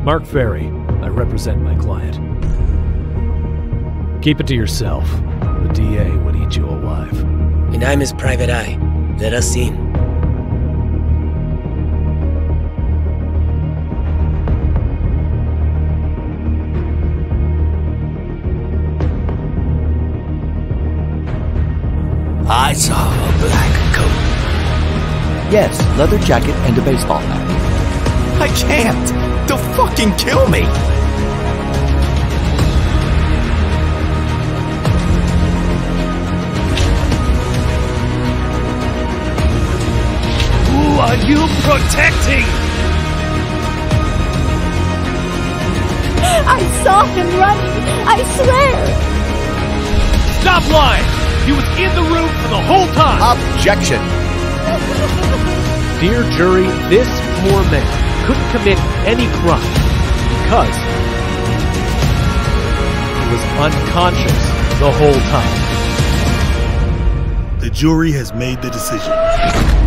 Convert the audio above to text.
Mark Ferry. I represent my client. Keep it to yourself. The DA would eat you alive. And I'm his private eye. Let us in. I saw a black coat. Yes, leather jacket and a baseball hat. I can't! They'll fucking kill me! Who are you protecting? I saw him running, I swear! Stop lying! He was in the room for the whole time! Objection! Dear jury, this poor man couldn't commit any crime because he was unconscious the whole time. The jury has made the decision.